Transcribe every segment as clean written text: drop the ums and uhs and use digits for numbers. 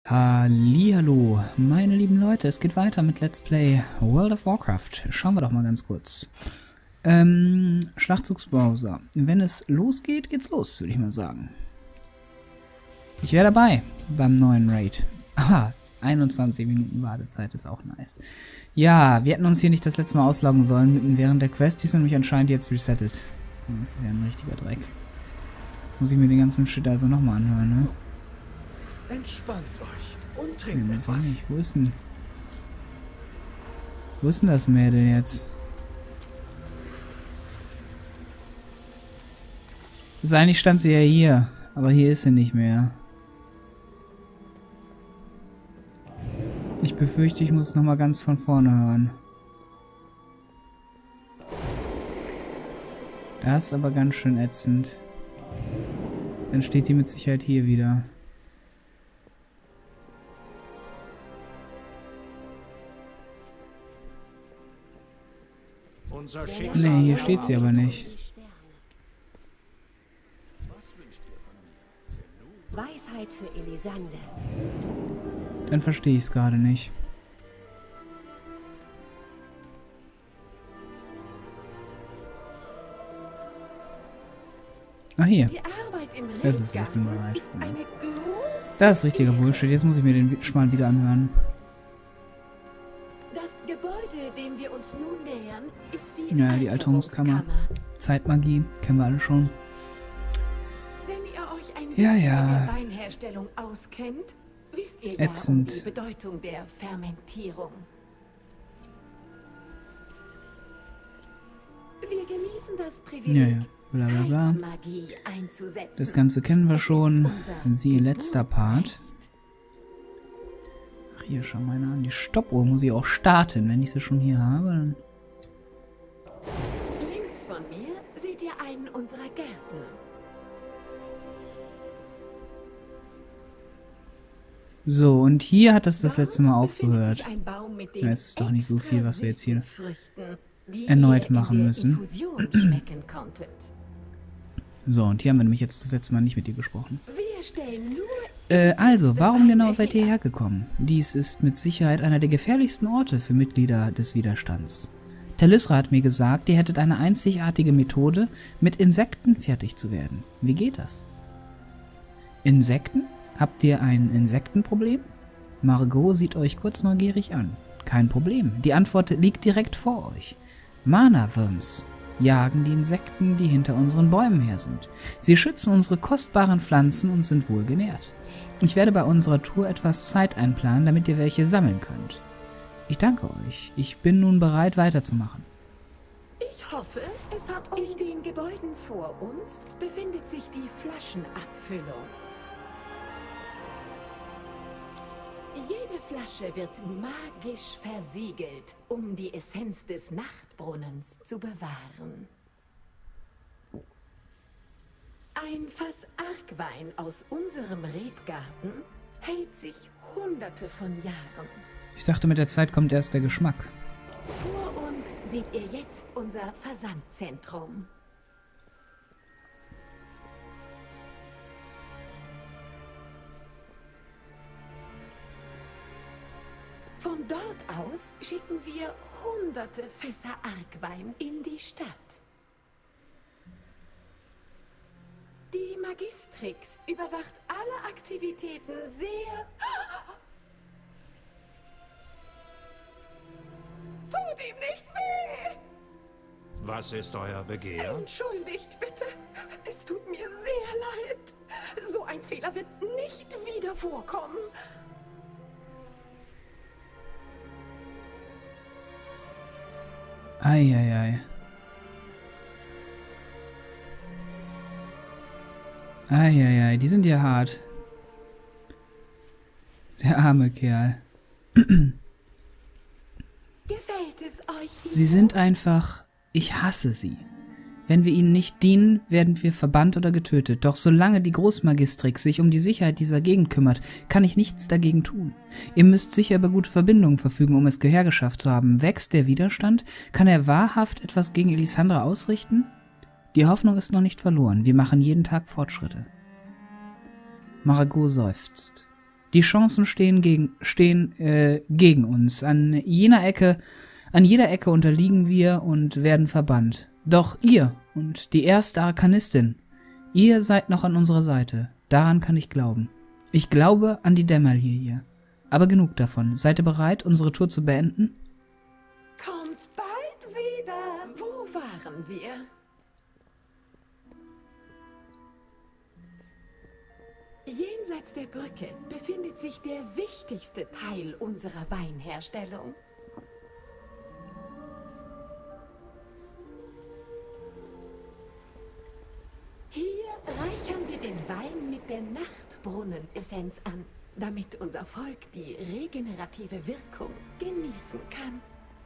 Hallihallo, meine lieben Leute, es geht weiter mit Let's Play World of Warcraft. Schauen wir doch mal ganz kurz. Schlachtzugsbrowser. Wenn es losgeht, geht's los, würde ich mal sagen. Ich wäre dabei beim neuen Raid. Aha, 21 Minuten Wartezeit ist auch nice. Ja, wir hätten uns hier nicht das letzte Mal ausloggen sollen, mitten während der Quest. Die ist nämlich anscheinend jetzt resettet. Das ist ja ein richtiger Dreck. Muss ich mir den ganzen Shit also nochmal anhören, ne? Entspannt euch und trinkt etwas. Nicht. Wo ist denn das Mädel jetzt? Also eigentlich stand sie ja hier, aber hier ist sie nicht mehr. Ich befürchte, ich muss es nochmal ganz von vorne hören. Das ist aber ganz schön ätzend. Dann steht die mit Sicherheit hier wieder. Ne, hier steht sie aber nicht. Weisheit für Elisande. Dann verstehe ich es gerade nicht. Ah, hier. Das ist echt bereit. Das ist richtiger Bullshit. Jetzt muss ich mir den Schmarrn wieder anhören. Das Gebäude, dem wir uns nun nähern, ist die Die Alterungskammer. Zeitmagie. Kennen wir alle schon. Wenn ihr euch ein Ja, bisschen ja. mit der Weinherstellung auskennt, wisst ihr ja um die Bedeutung der Fermentierung. Wir genießen das Privileg, Bla bla bla. Zeitmagie einzusetzen. Das Ganze kennen wir schon. Siehe letzter Part. Ach, hier, schau mal an. Die Stoppuhr muss ich auch starten. Wenn ich sie schon hier habe, dann... Links von mir seht ihr einen unserer Gärten. So, und hier hat das letzte Mal Dort befindet aufgehört. sich ein Baum mit Ja, es ist doch nicht so viel, was wir jetzt hier extra süßen Früchten, die erneut ihr in machen der müssen. Infusion schmecken konntet. So, und hier haben wir nämlich jetzt das letzte Mal nicht mit dir gesprochen. Wir stellen nur Also, warum genau seid ihr hergekommen? Dies ist mit Sicherheit einer der gefährlichsten Orte für Mitglieder des Widerstands. Talisra hat mir gesagt, ihr hättet eine einzigartige Methode, mit Insekten fertig zu werden. Wie geht das? Insekten? Habt ihr ein Insektenproblem? Margot sieht euch kurz neugierig an. Kein Problem, die Antwort liegt direkt vor euch. Mana-Worms jagen die Insekten, die hinter unseren Bäumen her sind. Sie schützen unsere kostbaren Pflanzen und sind wohl genährt. Ich werde bei unserer Tour etwas Zeit einplanen, damit ihr welche sammeln könnt. Ich danke euch. Ich bin nun bereit, weiterzumachen. Ich hoffe, es hat euch in den Gebäuden vor uns befindet sich die Flaschenabfüllung. Jede Flasche wird magisch versiegelt, um die Essenz des Nachtbrunnens zu bewahren. Ein Fass Argwein aus unserem Rebgarten hält sich Hunderte von Jahren. Ich dachte, mit der Zeit kommt erst der Geschmack. Vor uns seht ihr jetzt unser Versandzentrum. Von dort aus schicken wir hunderte Fässer Argwein in die Stadt. Die Magistrix überwacht alle Aktivitäten sehr... Tut ihm nicht weh! Was ist euer Begehr? Entschuldigt bitte. Es tut mir sehr leid. So ein Fehler wird nicht wieder vorkommen. Eieiei. Eieiei, die sind ja hart. Der arme Kerl. Gefällt es euch hier? Sie sind einfach... Ich hasse sie. Wenn wir ihnen nicht dienen, werden wir verbannt oder getötet. Doch solange die Großmagistrix sich um die Sicherheit dieser Gegend kümmert, kann ich nichts dagegen tun. Ihr müsst sicher über gute Verbindungen verfügen, um es hergeschafft zu haben. Wächst der Widerstand? Kann er wahrhaft etwas gegen Elisandra ausrichten? Die Hoffnung ist noch nicht verloren. Wir machen jeden Tag Fortschritte. Margot seufzt. Die Chancen stehen gegen uns. An jeder Ecke unterliegen wir und werden verbannt. Doch ihr und die erste Arkanistin, ihr seid noch an unserer Seite. Daran kann ich glauben. Ich glaube an die Dämmerlilie. Aber genug davon. Seid ihr bereit, unsere Tour zu beenden? Kommt bald wieder. Wo waren wir? Jenseits der Brücke befindet sich der wichtigste Teil unserer Weinherstellung. Hier reichern wir den Wein mit der Nachtbrunnenessenz an, damit unser Volk die regenerative Wirkung genießen kann.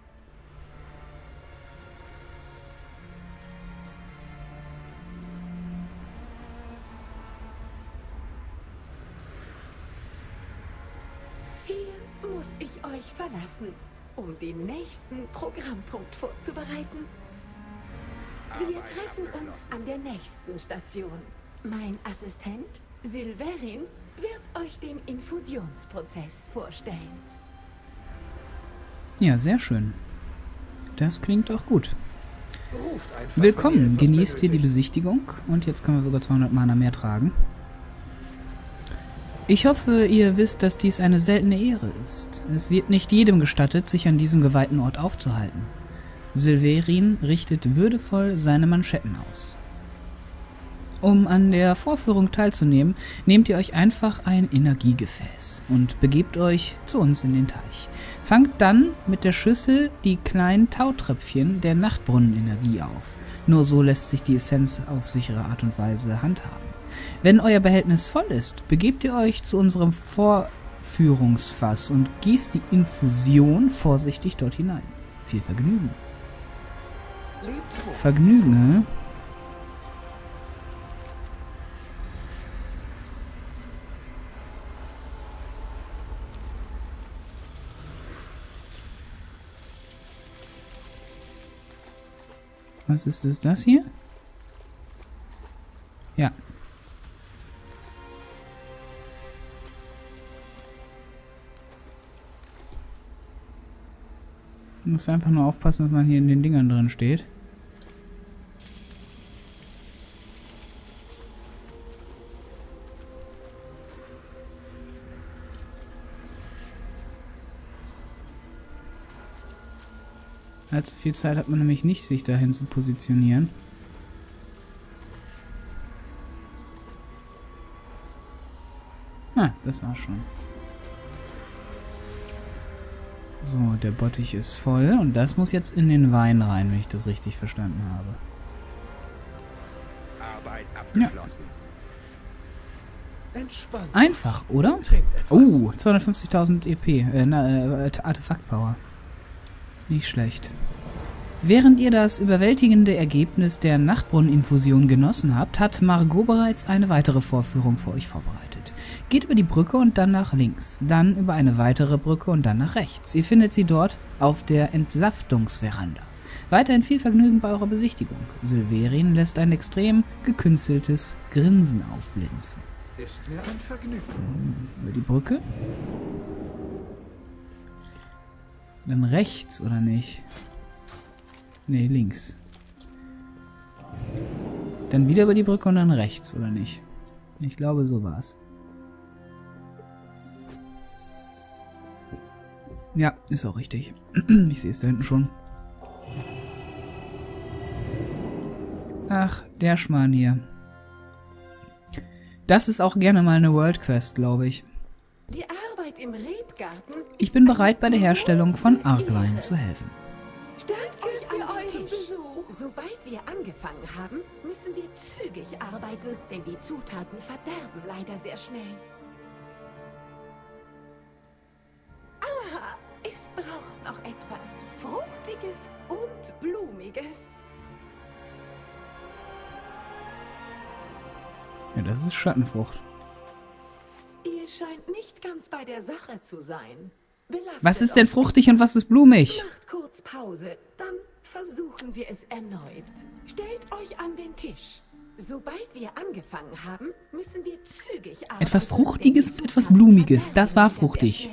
Hier muss ich euch verlassen, um den nächsten Programmpunkt vorzubereiten. Wir treffen uns an der nächsten Station. Mein Assistent, Sylverin, wird euch den Infusionsprozess vorstellen. Ja, sehr schön. Das klingt auch gut. Ruft einfach, Willkommen, wenn ihr etwas genießt ihr die benötigt. Besichtigung und jetzt können wir sogar 200 Mana mehr tragen. Ich hoffe, ihr wisst, dass dies eine seltene Ehre ist. Es wird nicht jedem gestattet, sich an diesem geweihten Ort aufzuhalten. Sylverin richtet würdevoll seine Manschetten aus. Um an der Vorführung teilzunehmen, nehmt ihr euch einfach ein Energiegefäß und begebt euch zu uns in den Teich. Fangt dann mit der Schüssel die kleinen Tautröpfchen der Nachtbrunnenenergie auf. Nur so lässt sich die Essenz auf sichere Art und Weise handhaben. Wenn euer Behältnis voll ist, begebt ihr euch zu unserem Vorführungsfass und gießt die Infusion vorsichtig dort hinein. Viel Vergnügen. Lebt wohl. Vergnügen, hä? Was ist das hier? Ja. Man muss einfach nur aufpassen, dass man hier in den Dingern drin steht. Allzu viel Zeit hat man nämlich nicht, sich dahin zu positionieren. Ah, das war's schon. So, der Bottich ist voll und das muss jetzt in den Wein rein, wenn ich das richtig verstanden habe. Arbeit abgeschlossen. Entspannt. Einfach, oder? Trinkt etwas. Oh, 250.000 EP, Artefaktpower. Nicht schlecht. Während ihr das überwältigende Ergebnis der Nachtbrunneninfusion genossen habt, hat Margot bereits eine weitere Vorführung für euch vorbereitet. Geht über die Brücke und dann nach links, dann über eine weitere Brücke und dann nach rechts. Ihr findet sie dort auf der Entsaftungsveranda. Weiterhin viel Vergnügen bei eurer Besichtigung. Sylverin lässt ein extrem gekünsteltes Grinsen aufblinzen. Ist mir ein Vergnügen. Über die Brücke. Dann rechts, oder nicht? Ne, links. Dann wieder über die Brücke und dann rechts, oder nicht? Ich glaube, so war's. Ja, ist auch richtig. Ich sehe es da hinten schon. Ach, der Schmarrn hier. Das ist auch gerne mal eine World Quest, glaube ich. Die Arbeit im Rebgarten. Ich bin bereit, bei der Herstellung von Argwein zu helfen. Danke für euren Besuch. Sobald wir angefangen haben, müssen wir zügig arbeiten, denn die Zutaten verderben leider sehr schnell. Aber es braucht noch etwas Fruchtiges und Blumiges. Ja, das ist Schattenfrucht. Ihr scheint nicht ganz bei der Sache zu sein. Belastet Was ist denn euch. fruchtig und was ist blumig? Macht kurz Pause, dann versuchen wir es erneut. Stellt euch an den Tisch. Sobald wir angefangen haben, müssen wir zügig arbeiten. Etwas Fruchtiges und etwas Blumiges. Das war fruchtig.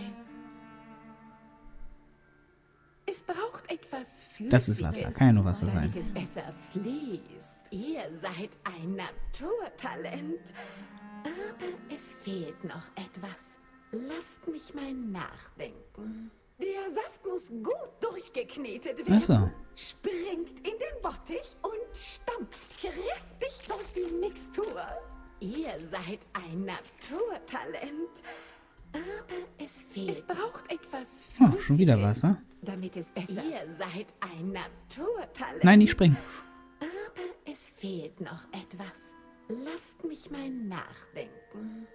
Es braucht etwas Flüssiges, Das ist Wasser. Kann ja nur Wasser sein. damit es besser fließt. Ihr seid ein Naturtalent. Aber es fehlt noch etwas. Lasst mich mal nachdenken. Der Saft muss gut durchgeknetet werden. Ach so. Springt in den Bottich und stampft kräftig durch die Mixtur. Ihr seid ein Naturtalent. Aber es fehlt. Es braucht etwas Flüssiges, schon wieder Wasser. damit es besser. Ihr seid ein Naturtalent. Nein, nicht springen. Aber es fehlt noch etwas. Lasst mich mal nachdenken.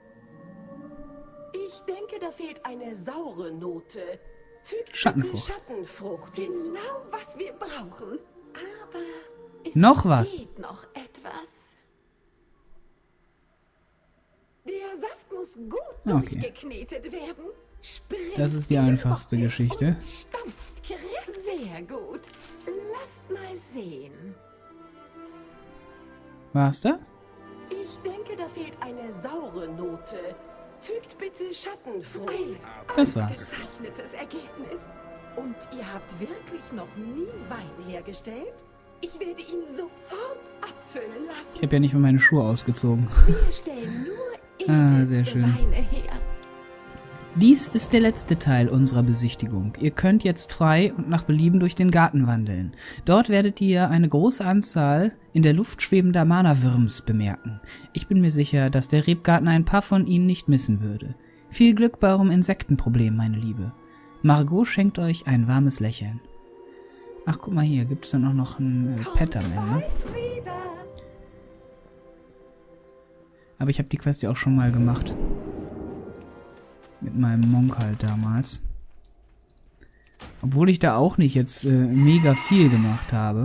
Ich denke, da fehlt eine saure Note. Fügt Schattenfrucht. bitte Schattenfrucht hinzu. Genau, was wir brauchen. Aber es Noch was. fehlt noch etwas. Der Saft muss gut Okay. durchgeknetet werden. Springt Das ist die in den einfachste Bottich Geschichte. und stampft sehr gut. Lasst mal sehen. War's das? Ich denke, da fehlt eine saure Note. Fügt bitte Schattenfrucht. Das war's. Ausgezeichnetes Ergebnis. Und ihr habt wirklich noch nie Wein hergestellt? Ich werde ihn sofort abfüllen lassen. Ich habe ja nicht mal meine Schuhe ausgezogen. Wir stellen nur sehr edelste schön. Weine her. Dies ist der letzte Teil unserer Besichtigung. Ihr könnt jetzt frei und nach Belieben durch den Garten wandeln. Dort werdet ihr eine große Anzahl in der Luft schwebender Mana-Würms bemerken. Ich bin mir sicher, dass der Rebgarten ein paar von ihnen nicht missen würde. Viel Glück bei eurem Insektenproblem, meine Liebe. Margot schenkt euch ein warmes Lächeln. Ach, guck mal hier, gibt es dann auch noch ein Pet am Ende. Bald wieder. Aber ich habe die Quest ja auch schon mal gemacht. Mit meinem Monk halt damals. Obwohl ich da auch nicht jetzt mega viel gemacht habe.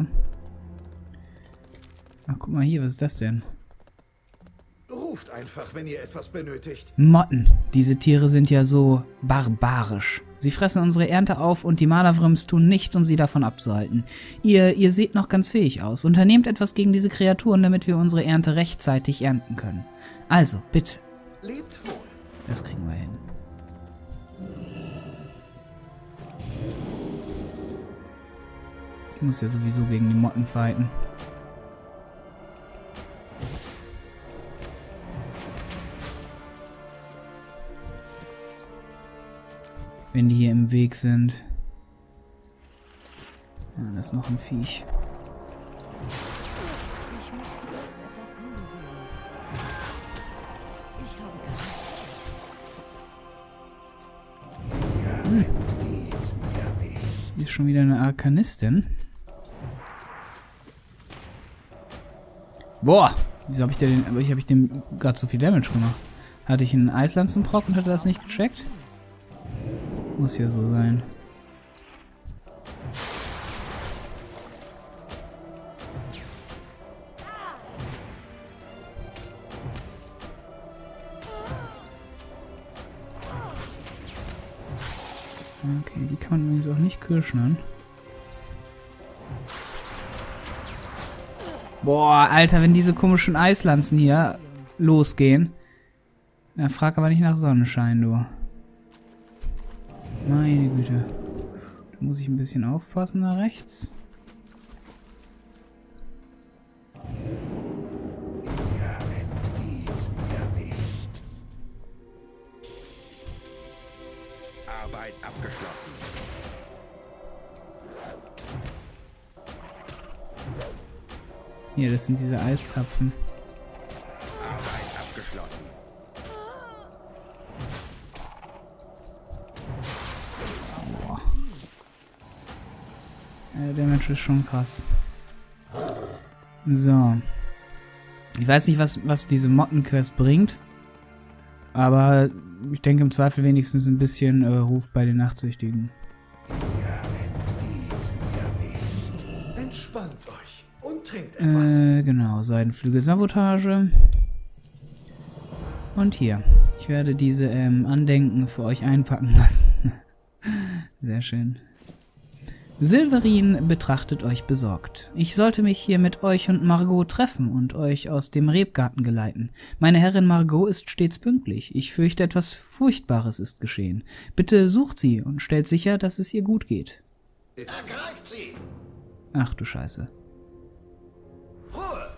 Ach, guck mal hier, was ist das denn? Ruft einfach, wenn ihr etwas benötigt. Motten. Diese Tiere sind ja so barbarisch. Sie fressen unsere Ernte auf und die Mana-Wrms tun nichts, um sie davon abzuhalten. Ihr seht noch ganz fähig aus. Unternehmt etwas gegen diese Kreaturen, damit wir unsere Ernte rechtzeitig ernten können. Also, bitte. Lebt wohl. Das kriegen wir hin. Ich muss ja sowieso gegen die Motten fighten. Wenn die hier im Weg sind. Ah, das ist noch ein Viech. Ich muss zuerst etwas ansehen. Ich habe Hier ist schon wieder eine Arkanistin. Boah! Wieso habe ich denn dem gerade so viel Damage gemacht? Hatte ich einen Eislanzenproc und hatte das nicht gecheckt? Muss ja so sein. Okay, die kann man übrigens auch nicht kirschnern. Boah, Alter, wenn diese komischen Eislanzen hier losgehen. Na, frag aber nicht nach Sonnenschein, du. Meine Güte. Da muss ich ein bisschen aufpassen da rechts. Arbeit abgeschlossen. Hier, das sind diese Eiszapfen. Arbeit abgeschlossen. Boah. Der Mensch ist schon krass. So. Ich weiß nicht, was diese Mottenquest bringt. Aber ich denke im Zweifel wenigstens ein bisschen Ruf bei den Nachtsüchtigen. Entspannt euch und trinkt etwas. Genau, Seidenflügel-Sabotage. Und hier. Ich werde diese Andenken für euch einpacken lassen. Sehr schön. Silverin betrachtet euch besorgt. Ich sollte mich hier mit euch und Margot treffen und euch aus dem Rebgarten geleiten. Meine Herrin Margot ist stets pünktlich. Ich fürchte, etwas Furchtbares ist geschehen. Bitte sucht sie und stellt sicher, dass es ihr gut geht. Ergreift sie! Ach du Scheiße. Ruhe!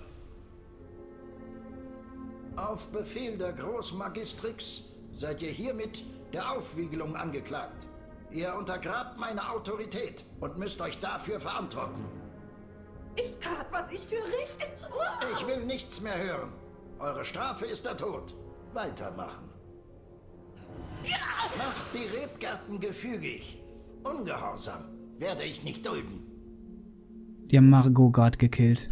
Auf Befehl der Großmagistrix seid ihr hiermit der Aufwiegelung angeklagt. Ihr untergrabt meine Autorität und müsst euch dafür verantworten. Ich tat, was ich für richtig... Ich will nichts mehr hören. Eure Strafe ist der Tod. Weitermachen. Macht die Rebgärten gefügig. Ungehorsam werde ich nicht dulden. Die haben Margot gerade gekillt.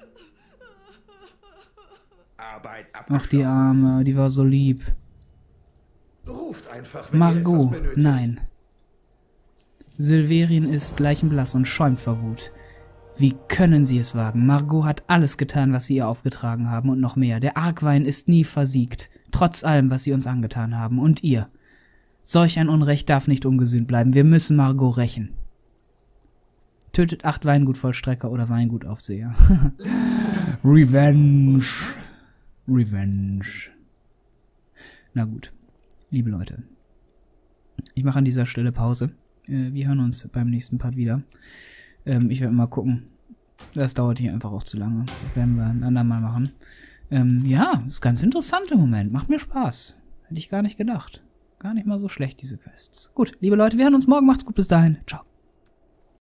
Arbeit Ach, abgeschlossen. die Arme, die war so lieb. Ruft einfach, wenn ihr etwas Margot, benötigt. nein. Silverin ist leichenblass und schäumt vor Wut. Wie können sie es wagen? Margot hat alles getan, was sie ihr aufgetragen haben und noch mehr. Der Argwein ist nie versiegt, trotz allem, was sie uns angetan haben. Und ihr. Solch ein Unrecht darf nicht ungesühnt bleiben. Wir müssen Margot rächen. Tötet 8 Weingutvollstrecker oder Weingutaufseher. Revenge. Revenge. Na gut, liebe Leute. Ich mache an dieser Stelle Pause. Wir hören uns beim nächsten Part wieder. Ich werde mal gucken. Das dauert hier einfach auch zu lange. Das werden wir ein andermal machen. Ja, ist ganz interessant im Moment. Macht mir Spaß. Hätte ich gar nicht gedacht. Gar nicht mal so schlecht, diese Quests. Gut, liebe Leute, wir hören uns morgen. Macht's gut, bis dahin. Ciao.